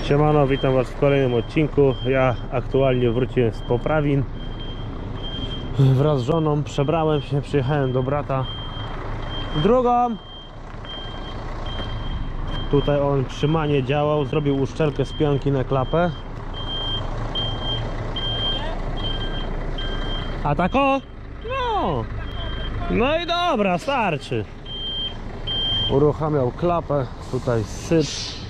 Siemano, witam was w kolejnym odcinku. Ja aktualnie wróciłem z poprawin. Wraz z żoną przebrałem się, przyjechałem do brata. Drugą! Tutaj on przy manie działał, zrobił uszczelkę z pionki na klapę. A tako? No! No i dobra, starczy. Uruchamiał klapę, tutaj syp,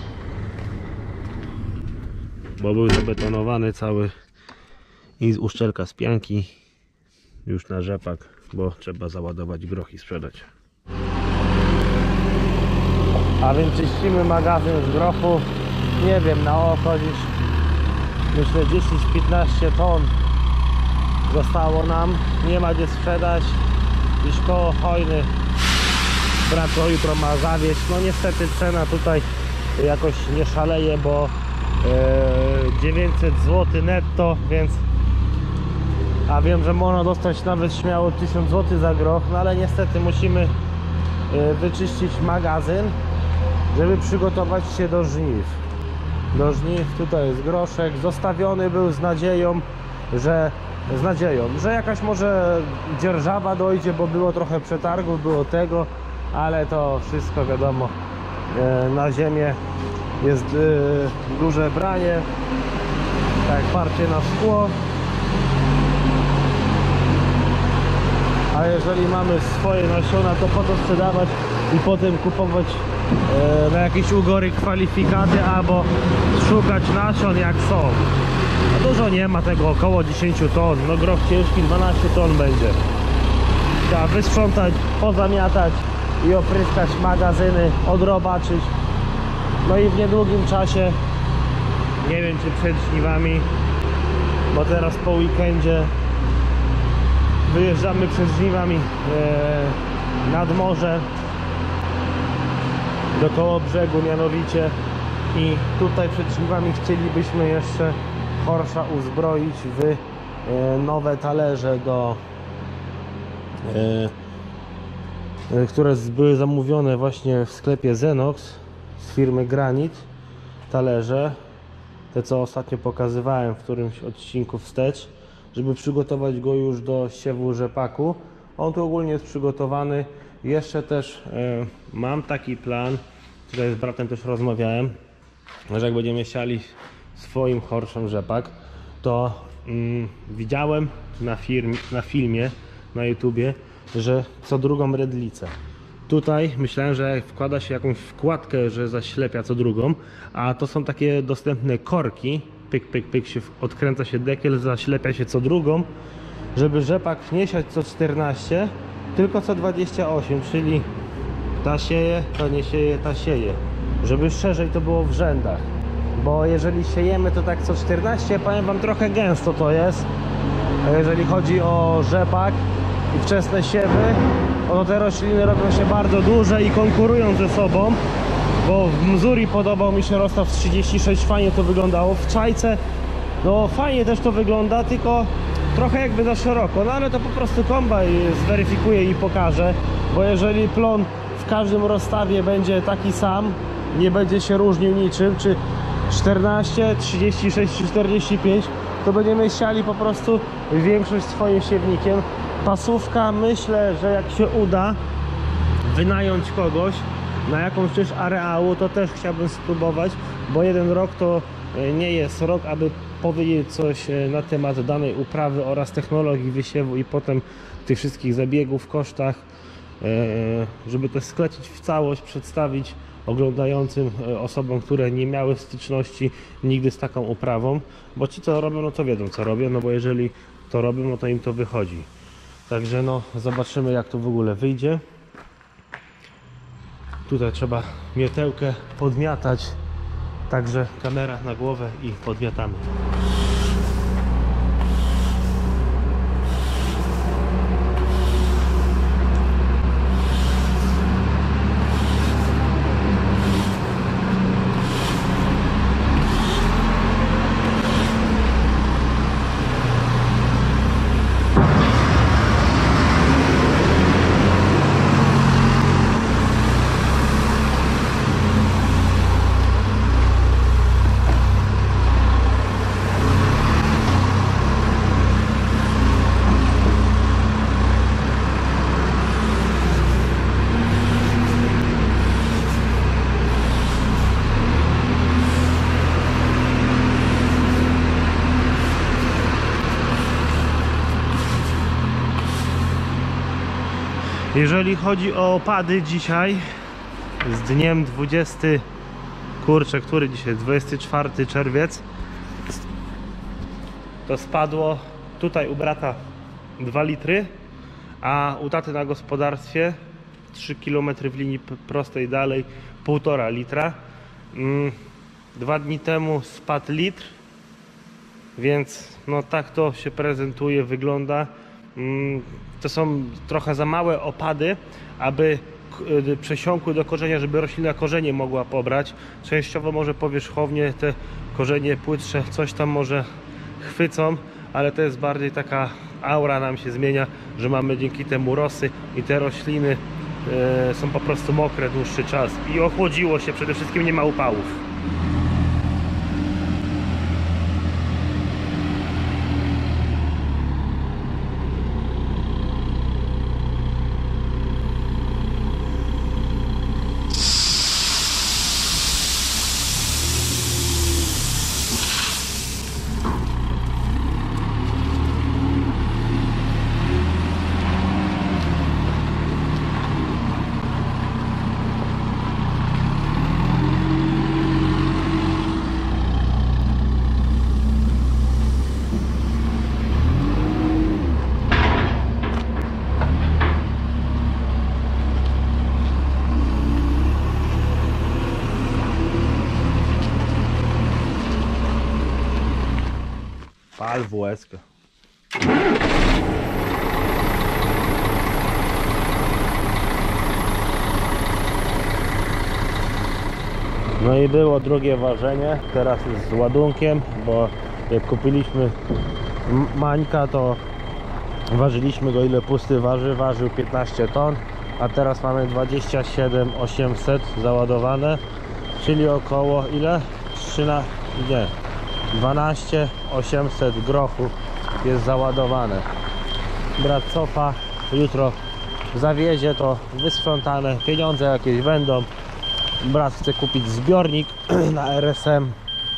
bo był zabetonowany cały i uszczelka z pianki już na rzepak, bo trzeba załadować groch i sprzedać. A więc czyścimy magazyn z grochu. Nie wiem, na oko gdzieś myślę 10-15 ton zostało nam. Nie ma gdzie sprzedać. Gdzieś koło Chojny brat to jutro ma zawieźć. No niestety cena tutaj jakoś nie szaleje, bo 900 zł netto, więc a wiem, że można dostać nawet śmiało 1000 zł za groch, no ale niestety musimy wyczyścić magazyn, żeby przygotować się do żniw. Tutaj jest groszek, zostawiony był z nadzieją, że jakaś może dzierżawa dojdzie, bo było trochę przetargów, było tego, ale to wszystko wiadomo, na ziemię jest duże branie, tak, parcie na szkło. A jeżeli mamy swoje nasiona, to po to sprzedawać i potem kupować na jakieś ugory kwalifikaty albo szukać nasion jak są. A dużo nie ma tego, około 10 ton. No groch ciężki 12 ton będzie. Trzeba wysprzątać, pozamiatać i opryskać magazyny, odrobaczyć. No i w niedługim czasie, nie wiem czy przed żniwami, bo teraz po weekendzie wyjeżdżamy przed żniwami nad morze do Kołobrzegu mianowicie, i tutaj przed żniwami chcielibyśmy jeszcze Horsza uzbroić w nowe talerze które były zamówione właśnie w sklepie Zenox z firmy Granit. Talerze te, co ostatnio pokazywałem w którymś odcinku wstecz, żeby przygotować go już do siewu rzepaku. On tu ogólnie jest przygotowany. Jeszcze też mam taki plan, tutaj z bratem też rozmawiałem, że jak będziemy siali swoim horszem rzepak, to widziałem na filmie na YouTubie, że co drugą redlicę. Tutaj myślałem, że wkłada się jakąś wkładkę, że zaślepia co drugą, a to są takie dostępne korki. Pyk, pyk, pyk, się odkręca się dekiel, zaślepia się co drugą, żeby rzepak nie siać co 14, tylko co 28, czyli ta sieje, to nie sieje, ta sieje, żeby szerzej to było w rzędach, bo jeżeli siejemy to tak co 14, powiem wam, trochę gęsto to jest, jeżeli chodzi o rzepak i wczesne siewy, to te rośliny robią się bardzo duże i konkurują ze sobą. Bo w Missouri podobał mi się rozstaw z 36, fajnie to wyglądało. W Czajce no fajnie też to wygląda, tylko trochę jakby za szeroko. No ale to po prostu kombajn zweryfikuje i pokaże. Bo jeżeli plon w każdym rozstawie będzie taki sam, nie będzie się różnił niczym, czy 14, 36 czy 45, to będziemy siali po prostu większość swoim siewnikiem. Pasówka, myślę, że jak się uda wynająć kogoś na jakąś część areału, to też chciałbym spróbować, bo jeden rok to nie jest rok, aby powiedzieć coś na temat danej uprawy oraz technologii wysiewu i potem tych wszystkich zabiegów, kosztach, żeby to sklecić w całość, przedstawić oglądającym osobom, które nie miały styczności nigdy z taką uprawą, bo ci co robią, no to wiedzą co robią, no bo jeżeli to robią, no to im to wychodzi. Także no zobaczymy jak to w ogóle wyjdzie. Tutaj trzeba miotełkę podmiatać, także kamera na głowę i podmiatamy. Jeżeli chodzi o opady dzisiaj, z dniem 20, kurczę, który dzisiaj? 24 czerwiec, to spadło tutaj u brata 2 litry, a u taty na gospodarstwie 3 km w linii prostej dalej 1,5 litra. 2 dni temu spadł litr, więc no tak to się prezentuje, wygląda. To są trochę za małe opady, aby przesiąkły do korzenia, żeby roślina korzenie mogła pobrać. Częściowo może powierzchownie te korzenie płytsze coś tam może chwycą, ale to jest bardziej taka aura nam się zmienia, że mamy dzięki temu rosy i te rośliny są po prostu mokre dłuższy czas i ochłodziło się, przede wszystkim nie ma upałów. Pal w łezkę. No i było drugie ważenie, teraz jest z ładunkiem, bo jak kupiliśmy Mańka, to ważyliśmy go, ile pusty waży, ważył 15 ton, a teraz mamy 27 800 załadowane, czyli około ile? 12 800 grochów jest załadowane. Brat cofa, jutro zawiezie to wysprzątane, pieniądze jakieś będą. Brat chce kupić zbiornik na RSM,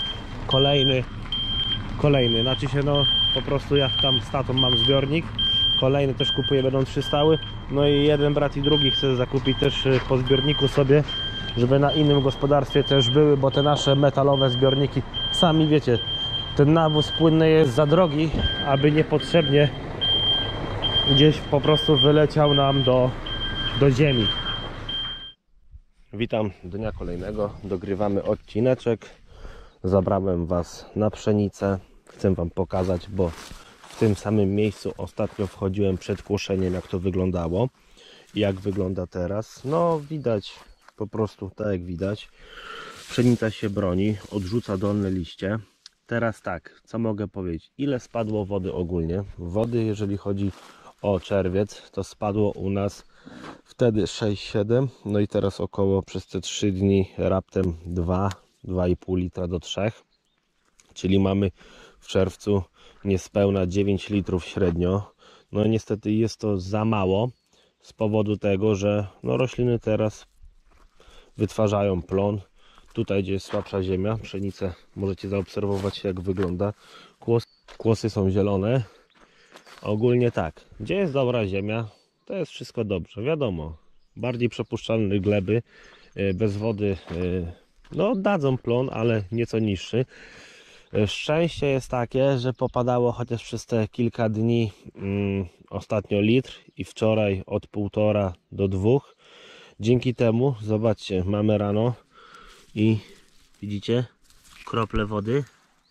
kolejny, znaczy się, no po prostu ja tam z tatą mam zbiornik, kolejny też kupuję, będą 3 stały, no i jeden brat i drugi chce zakupić też po zbiorniku sobie, żeby na innym gospodarstwie też były, bo te nasze metalowe zbiorniki, sami wiecie, ten nawóz płynny jest za drogi, aby niepotrzebnie gdzieś po prostu wyleciał nam do ziemi. Witam dnia kolejnego, dogrywamy odcineczek. Zabrałem Was na pszenicę, chcę Wam pokazać, bo w tym samym miejscu ostatnio wchodziłem przed kłoszeniem, jak to wyglądało i jak wygląda teraz. No widać, po prostu tak jak widać, pszenica się broni, odrzuca dolne liście. Teraz tak, co mogę powiedzieć, ile spadło wody ogólnie? Wody, jeżeli chodzi o czerwiec, to spadło u nas wtedy 6-7, no i teraz około przez te 3 dni raptem 2,5 litra do 3, czyli mamy w czerwcu niespełna 9 litrów średnio. No niestety jest to za mało z powodu tego, że no rośliny teraz wytwarzają plon. Tutaj, gdzie jest słabsza ziemia, pszenicę możecie zaobserwować, jak wygląda. Kłosy są zielone. Ogólnie tak, gdzie jest dobra ziemia, to jest wszystko dobrze. Wiadomo, bardziej przepuszczalne gleby bez wody no dadzą plon, ale nieco niższy. Szczęście jest takie, że popadało chociaż przez te kilka dni ostatnio litr i wczoraj od 1,5 do 2. Dzięki temu, zobaczcie, mamy rano i widzicie krople wody.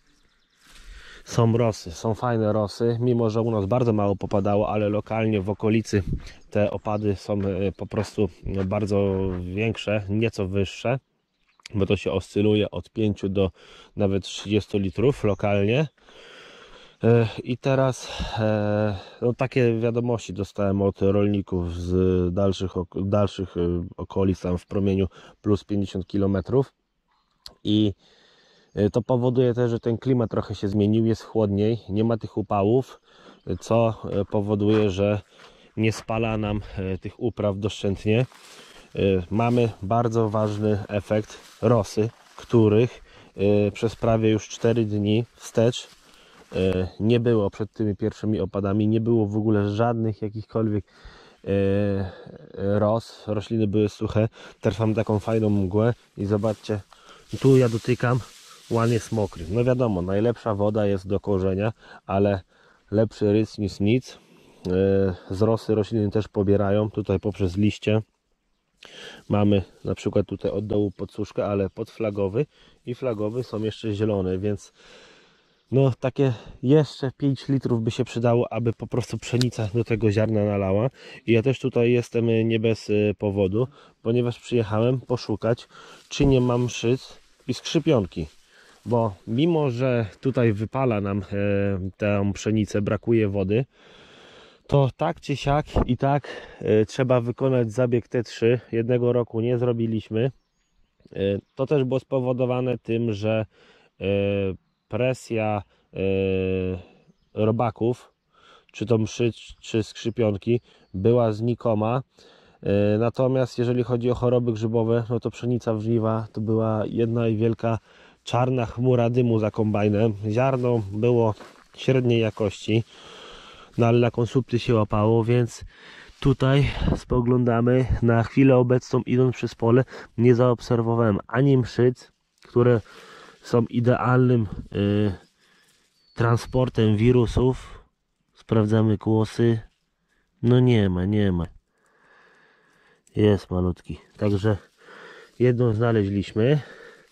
Są rosy, są fajne rosy, mimo że u nas bardzo mało popadało, ale lokalnie w okolicy te opady są po prostu bardzo większe, nieco wyższe, bo to się oscyluje od 5 do nawet 30 litrów lokalnie. I teraz no, takie wiadomości dostałem od rolników z dalszych okolic, tam w promieniu plus 50 km. I to powoduje też, że ten klimat trochę się zmienił, jest chłodniej, nie ma tych upałów, co powoduje, że nie spala nam tych upraw doszczętnie. Mamy bardzo ważny efekt rosy, których przez prawie już 4 dni wstecz nie było przed tymi pierwszymi opadami, nie było w ogóle żadnych jakichkolwiek rośliny były suche. Teraz mam taką fajną mgłę i zobaczcie, tu ja dotykam, łan jest mokry. No wiadomo, najlepsza woda jest do korzenia, ale lepszy rys niż nic. Z rosy rośliny też pobierają, tutaj poprzez liście. Mamy na przykład tutaj od dołu podsuszkę, ale podflagowy i flagowy są jeszcze zielone, więc no takie jeszcze 5 litrów by się przydało, aby po prostu pszenica do tego ziarna nalała. I ja też tutaj jestem nie bez powodu, ponieważ przyjechałem poszukać, czy nie mam szyc i skrzypionki. Bo mimo, że tutaj wypala nam tę pszenicę, brakuje wody, to tak czy siak i tak trzeba wykonać zabieg T3. Jednego roku nie zrobiliśmy. To też było spowodowane tym, że presja robaków, czy to mszy, czy skrzypionki, była znikoma. Natomiast jeżeli chodzi o choroby grzybowe, no to pszenica w żniwa to była jedna i wielka czarna chmura dymu za kombajnem. Ziarno było średniej jakości, no ale na konsumpty się łapało, więc tutaj spoglądamy na chwilę obecną, idąc przez pole, nie zaobserwowałem ani mszyc, które są idealnym transportem wirusów. Sprawdzamy kłosy. No nie ma. Jest malutki. Także jedną znaleźliśmy.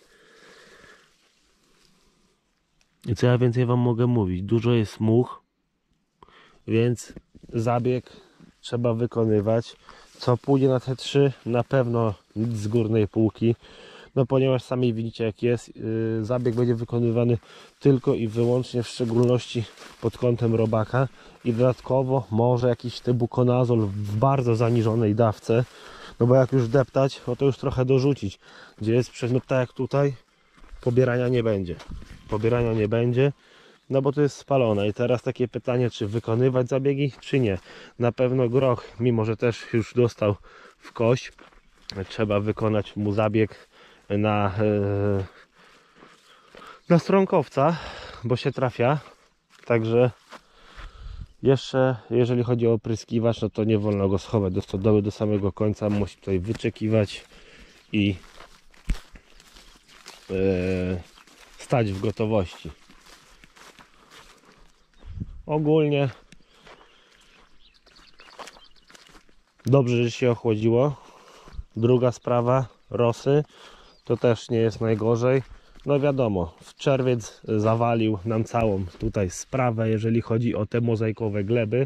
I co ja więcej wam mogę mówić? Dużo jest much, więc zabieg trzeba wykonywać. Co pójdzie na te 3? Na pewno nic z górnej półki. No ponieważ sami widzicie jak jest, zabieg będzie wykonywany tylko i wyłącznie, w szczególności pod kątem robaka, i dodatkowo może jakiś tebukonazol w bardzo zaniżonej dawce, no bo jak już deptać, no to już trochę dorzucić, gdzie jest no tak jak tutaj, pobierania nie będzie, no bo to jest spalone. I teraz takie pytanie, czy wykonywać zabiegi, czy nie. Na pewno groch, mimo że też już dostał w kość, trzeba wykonać mu zabieg na stronkowca, bo się trafia. Także jeszcze jeżeli chodzi o opryskiwacz, no to nie wolno go schować do stodoły do samego końca, musi tutaj wyczekiwać i stać w gotowości. Ogólnie dobrze, że się ochłodziło. Druga sprawa, rosy, to też nie jest najgorzej. No wiadomo, w czerwiec zawalił nam całą tutaj sprawę, jeżeli chodzi o te mozaikowe gleby.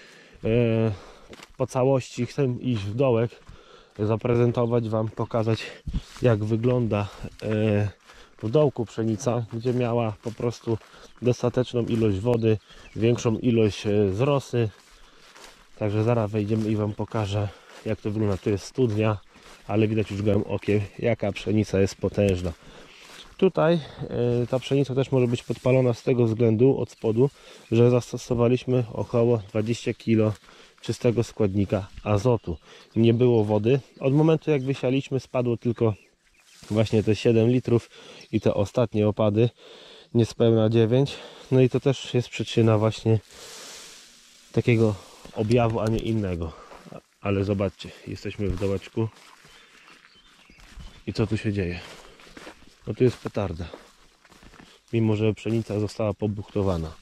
Po całości chcę iść w dołek, zaprezentować wam, pokazać jak wygląda w dołku pszenica, gdzie miała po prostu dostateczną ilość wody, większą ilość z rosy. Także zaraz wejdziemy i wam pokażę jak to wygląda. Tu jest studnia, ale widać już gołym okiem jaka pszenica jest potężna. Tutaj ta pszenica też może być podpalona z tego względu od spodu, że zastosowaliśmy około 20 kg czystego składnika azotu. Nie było wody. Od momentu jak wysialiśmy spadło tylko właśnie te 7 litrów i te ostatnie opady, niespełna 9. No i to też jest przyczyna właśnie takiego objawu, a nie innego. Ale zobaczcie, jesteśmy w dołeczku i co tu się dzieje? No tu jest petarda, mimo że pszenica została pobuchtowana,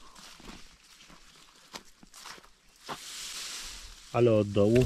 ale od dołu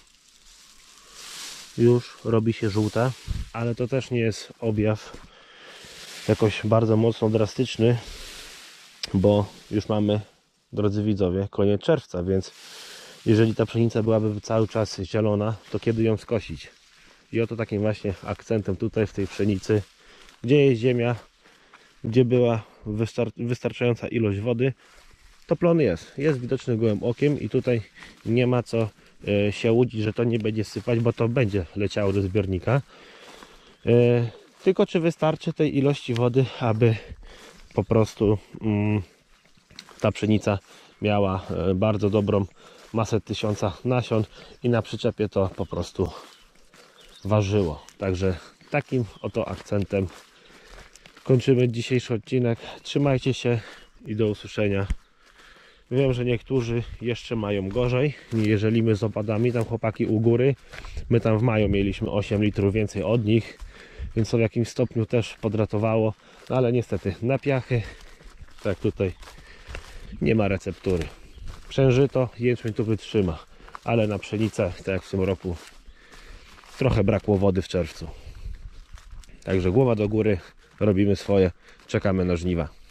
już robi się żółta, ale to też nie jest objaw jakoś bardzo mocno drastyczny, bo już mamy, drodzy widzowie, koniec czerwca, więc jeżeli ta pszenica byłaby cały czas zielona, to kiedy ją skosić? I oto takim właśnie akcentem tutaj w tej pszenicy, gdzie jest ziemia, gdzie była wystarczająca ilość wody, to plon jest widoczny gołym okiem i tutaj nie ma co się łudzić, że to nie będzie sypać, bo to będzie leciało do zbiornika. Tylko czy wystarczy tej ilości wody, aby po prostu ta pszenica miała bardzo dobrą masę 1000 nasion i na przyczepie to po prostu ważyło. Także takim oto akcentem kończymy dzisiejszy odcinek. Trzymajcie się i do usłyszenia Wiem, że niektórzy jeszcze mają gorzej, jeżeli my z opadami, tam chłopaki u góry, my tam w maju mieliśmy 8 litrów więcej od nich, więc to w jakimś stopniu też podratowało, no ale niestety na piachy, tak tutaj nie ma receptury. Przężyto, jęczmień tu wytrzyma, ale na pszenicę, tak jak w tym roku, trochę brakło wody w czerwcu. Także głowa do góry, robimy swoje, czekamy na żniwa.